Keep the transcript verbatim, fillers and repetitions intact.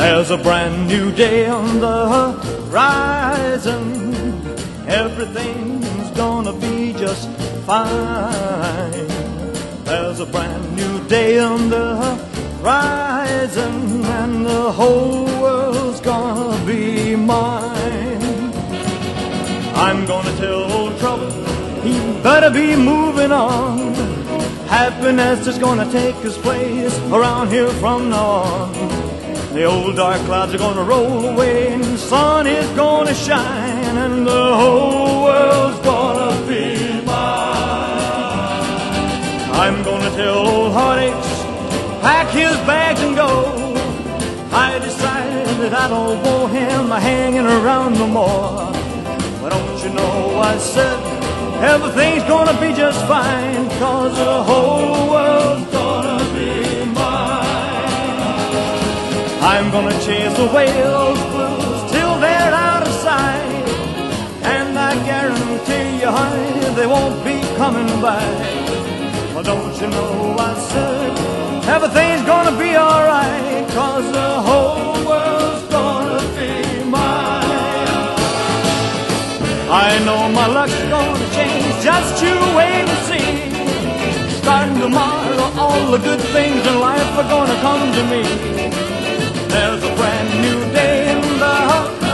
There's a brand new day on the horizon. Everything's gonna be just fine. There's a brand new day on the horizon, and the whole world's gonna be mine. I'm gonna tell old trouble he better be moving on. Happiness is gonna take his place around here from now on. The old dark clouds are gonna roll away, and the sun is gonna shine, and the whole world's gonna be mine. I'm gonna tell old heartaches, pack his bags and go. I decided that I don't want him hanging around no more. But don't you know I said everything's gonna be just fine, 'cause the whole world's gonna be mine. I'm gonna chase away those blues till they're out of sight, and I guarantee you, honey, they won't be coming back. Well, don't you know I said everything's gonna be alright, 'cause the whole world's gonna be mine. I know my luck's gonna change, just you wait and see. Starting tomorrow, all the good things in life are gonna come to me. There's a brand new day in the